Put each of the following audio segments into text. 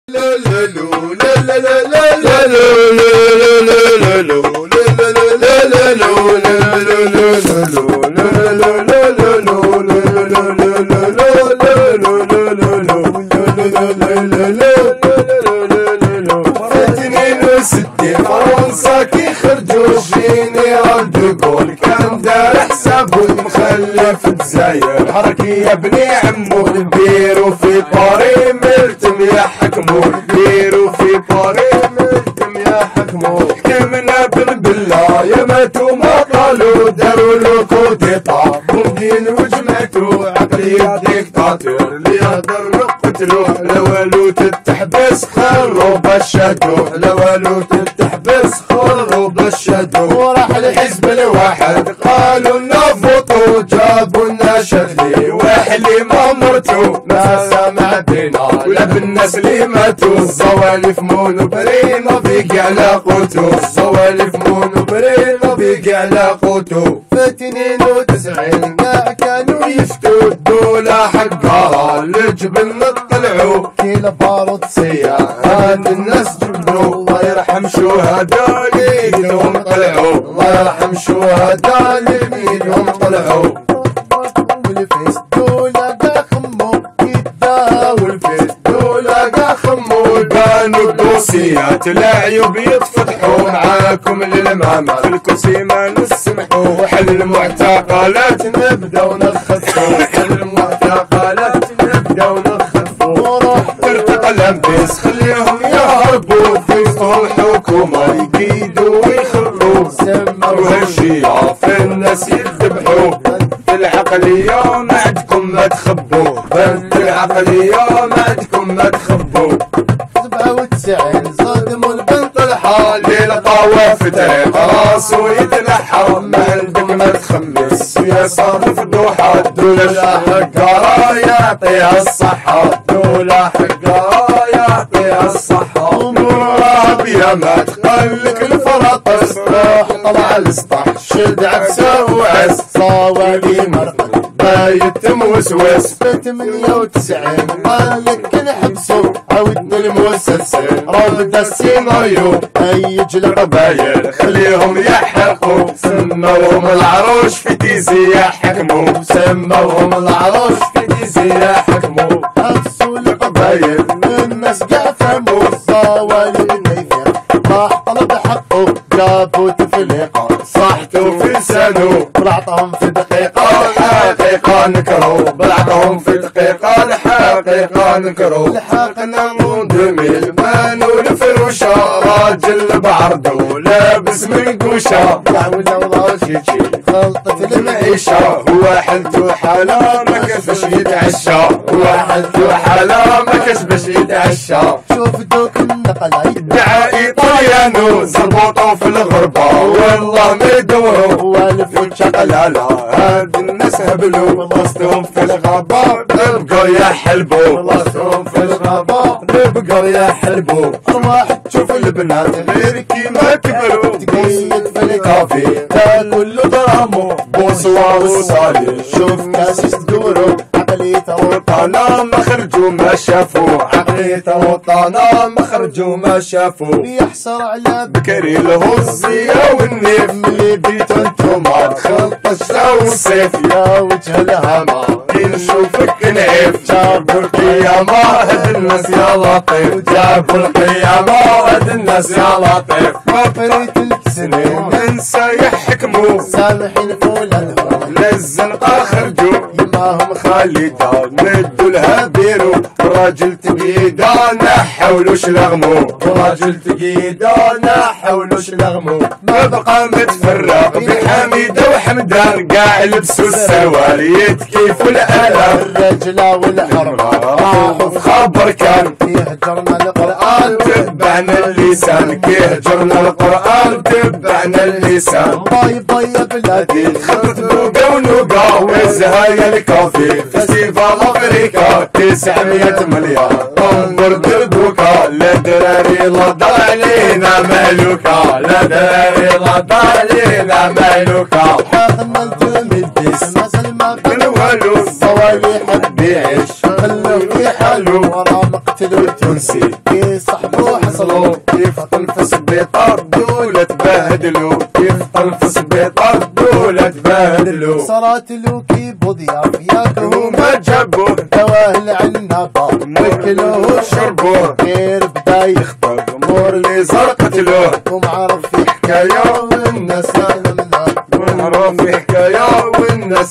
فرنسا كي خرجوا جينيرال دوغول كان دار حسابو مخلف الجزاير حركي يا بني عمو البيرو في باري ملتم يا حكمو البيرو في باري ملتم يا حكمو حكمنا بالبلا يا ماتو ما قالوا داروا لو كوديطا بومدين وجمعتو عقلية ديكتاتور اللي يهدر نقتلوه لا والو تتحبس خلو بشاتو لا والو تتحبس خلو بشاتو وراح الحزب الواحد قالوا لنا فوتو جابوا لنا شغلي وحلي ما مرتو ما سمع بينا ولا بالناس اللي ماتوا الزوالف مونوبرينا بيقي على قوتو الزوالف مونوبرينا بيقي على قوتو في 92 كانوا يفتوا الدولة حقها للجبل نطلعوا كيلو بارود سياح هاد الناس جبلوا الله يرحم شهداء ليدهم طلعوا الله يرحم شهداء ليدهم طلعوا والفيس دولة قا خمو يدا والفيس دولة قا خمو بانوا الدوسيات العيوب يتفتحوا معاكم للماما في الكرسي ما نسمحوا وحل المعتقلات نبداو نخفوا حل المعتقلات نبداو نخفوا وروح ترتقل بس خليهم يهربوا في وسطهم حكومة يقيدوا ويخروا سمروا هالشيعة في الناس يذبحوا بنت العقلية ما عندكم ما تخبوا بنت العقلية ما عندكم ما تخبوا 97 صادموا البنت الحالي لقاوة في طريق راسو يتنحى ما عندك ما تخمس يا صادف دوحة الدولة حقها يعطيها الصحة الدولة حقها يعطيها الصحة مراب يا ما تقلك الفرطس روح طلع السطح شد عكسه وعس صوالي مرقد بايت موسوس في 98 مالك نحبسو عود المسلسل رابط السيناريو هيج القبايل خليهم يحرقوا سموهم العروش في تيزي يحكموا سموهم العروش في تيزي يحكموا حبسوا القبايل الناس قافموا صوالي النيفير راح طلب حقه جابوا تفليقه صحتوا في لسانه طلعتهم في دقيقه الحقيقه نكروا بلعتهم في دقيقه الحقيقه نكروا لحقنا من 2000 مانو الفروشه راجل بعرضه لابس من قوشه ولا راشيتشي خلطة المعيشه هو حالته حاله ما كسبش يتعشى هو حالته حاله ما كسبش يتعشى شوف دوك النقله يدعى ايطاليانو زربوطو في الغربه والله ما يدوروا والف شقلاله هاد الناس هبلوا وسطهم في الغابه بقوا يحلبوا وسطهم في الغابه بقوا يحلبوا ارواح تشوف البنات غير كيما كبروا تقيد في الكافي تاكل درامو بونسوار وصالي شوف كاسيس تدورو عقلية وطانا ما خرجوا ما شافوا عقلية وطانا ما خرجوا ما شافوا يحصر على بكري الهزية والنيف ملي بيتو انتوما خلط الشتا والصيف يا وجه الهما كي نشوفك نعيف جابوا القيامة هاد الناس يا لطيف جابوا القيامة هاد الناس يا لطيف ما فريت السنين ننسى يحكموا سامحين فولادهم للزنقة خرجوا يماهم خالدة مدوا لها بيرو راجل تقيدة نحولوش لغمو راجل تقيدة نحولوش لغمو ما بقى متفرق بحميدة وحمدان قاع لبسوا السوال يتكيفوا الآلام الرجلة والحرمة راحوا في خبر كان يهجرنا القرآن تبعنا اللسان كيهجرنا القرآن تبعنا اللسان باي باي بلادي خطت بوقا ونوقا وزهايا الكافي فيستيفال افريكا 900 مليار انظر دردوكا لا دراري لا ضاع علينا مالوكا لا دراري لا ضاع علينا مالوكا حاقنا الجميل ديس مازال ما كان والو الصوالح بيعيش خلوه في حالو ورا قتلوا التونسي كي صحبوا حصلوا كيف طنفس بيطار دولة تبهدلوا كيف طنفس بيطار دولة تبهدلوا صارت له كيبو ضياف ياكلوا ما جابوه دواه العنبة وكلوه شربوه غير بدا يخطر الامور اللي صار قتلوه ومعرف في حكاية والناس ونعرف في حكاية والناس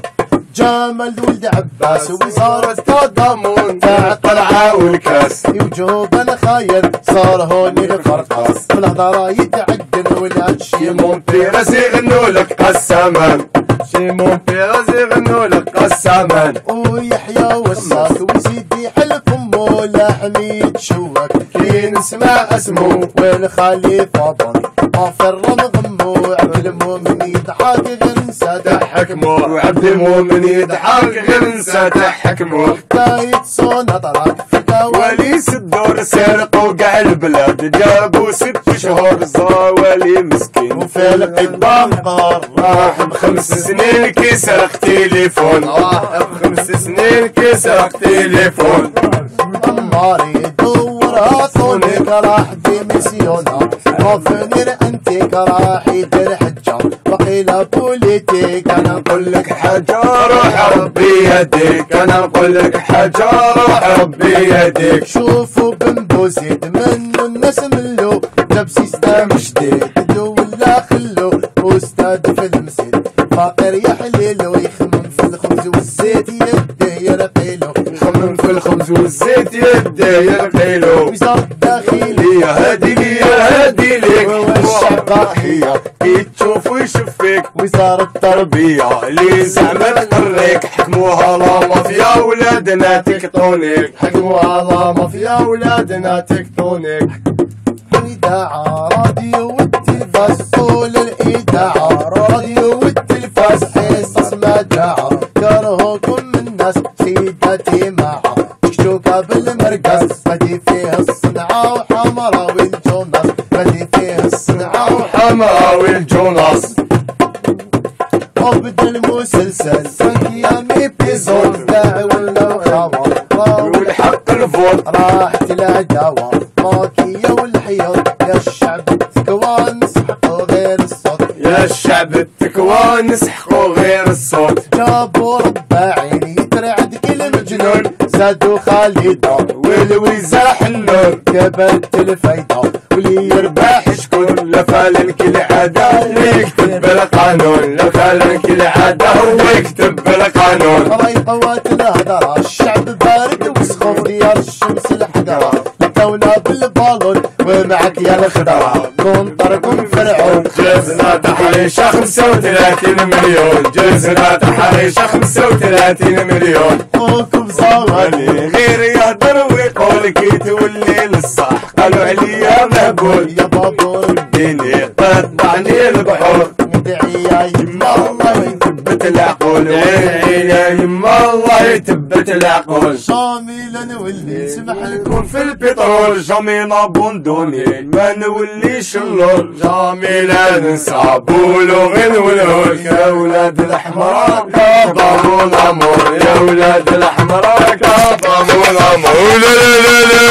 جمل ولد عباس وزارة التضامن تاع القلعة والكاس وجوبا خاين صار هون الفرقاس في الهضرة يتعدل ولاد شيمون بيرس يغنوا لك قسامان شيمون بيرس يغنوا لك قسامان ويحيى وصاك وسيدي حلف امه لحميد شوك كي نسمع اسمه والخليفة بن غافر غمو عبد المؤمن يضحك غير نسى تحكمو وعبد المؤمن يضحك غير نسى تحكمو حكاية صون طراك في وليس الدور سرقوا قاع البلاد جابوا 6 شهور زاولي مسكين وفي القدام قار راح ب5 سنين كي سرق تليفون راح ب5 سنين كي سرق تليفون أمار يدور صونك راح ديميسيونا غافنر انتك راح يدير حجة وقيل بوليتيك انا نقول لك حاجة روح ربي يديك انا نقول لك حاجة روح ربي يديك شوفوا بن بوزيد منو الناس ملو جاب سيستم جديد ولا خلو استاذ في المسجد فاقر يحليلو يخمم في الخبز والزيت يديه يرقيلو يخمم في الخبز والزيت يديه يرقيلو وزارة الداخلية هادي لي هادي ليك والشعب ضحية كي تشوف ويشوف فيك وزارة التربية اللي زعما تقريك حكموها لا مافيا ولادنا تكتونيك حكموها لا مافيا ولادنا تكتونيك الإذاعة راديو والتلفاز طول الإذاعة راديو والتلفاز حصص مجاعة كرهوكم الناس سيداتي معها شكشوكة بالمرقص بدي فيه الصنعة وحمرا والجوناس بدي فيه الصنعة وحمرا والجوناس وبدل المسلسل سنكيامي بيزون داعي ولا وخاوة والحق الفوت راحت العداوة ماكية والحياط يا الشعب التكوان نسحقوا غير الصوت يا الشعب التكوان نسحقوا غير الصوت جابوا رباعين يترعد كل مجنون زادوا خالدة والويزة حلول جبت الفايدة واللي يربح شكون لفالن كل عادة ويكتب بالقانون لفالن كل عادة ويكتب بالقانون راي قوات الهدرة الشعب بارد وسخوف ديال الشمس الحقرة الدولة بالبالون ومعك يا الخضرة كونطركم فرعون جزنا تحريشة 35 مليون جزنا تحريشة 35 مليون خوكم زغالي غير يهدر ويقول كي تولي للصح قالوا عليا مهبول يا بابور ديني قطعني البحور ندعي يا يما الله يثبت العقول يا يما الله يثبت العقول شاملا نولي سمح لكم نكون في البترول جميلة بندوني ما نوليش اللول جميلة ننسى بولوغين والهول يا ولاد الحمراء كظموا الامور يا ولاد الحمراء كظموا الامور